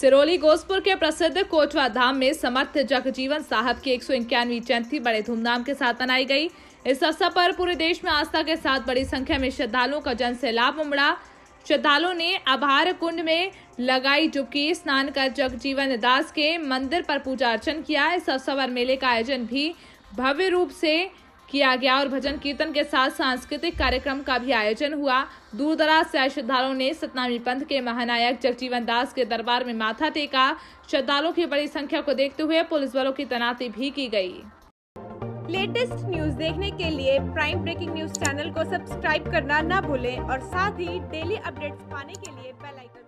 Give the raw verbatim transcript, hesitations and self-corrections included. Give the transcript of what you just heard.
सिरोली गोसपुर के प्रसिद्ध कोटवा धाम में समर्थ जगजीवन साहब की एक सौ इक्यानवीं जयंती बड़े धूमधाम के साथ मनाई गई। इस अवसर पर पूरे देश में आस्था के साथ बड़ी संख्या में श्रद्धालुओं का जन सैलाब उमड़ा। श्रद्धालुओं ने आभार कुंड में लगाई डुबकी, स्नान कर जगजीवन दास के मंदिर पर पूजा अर्चन किया। इस अवसर पर मेले का आयोजन भी भव्य रूप से किया गया और भजन कीर्तन के साथ सांस्कृतिक कार्यक्रम का भी आयोजन हुआ। दूर दराज से आए श्रद्धालुओं ने सतनामी पंथ के महानायक जगजीवन दास के दरबार में माथा टेका। श्रद्धालुओं की बड़ी संख्या को देखते हुए पुलिस बलों की तैनाती भी की गई। लेटेस्ट न्यूज देखने के लिए प्राइम ब्रेकिंग न्यूज चैनल को सब्सक्राइब करना ना भूलें और साथ ही डेली अपडेट्स पाने के लिए बेल आइकन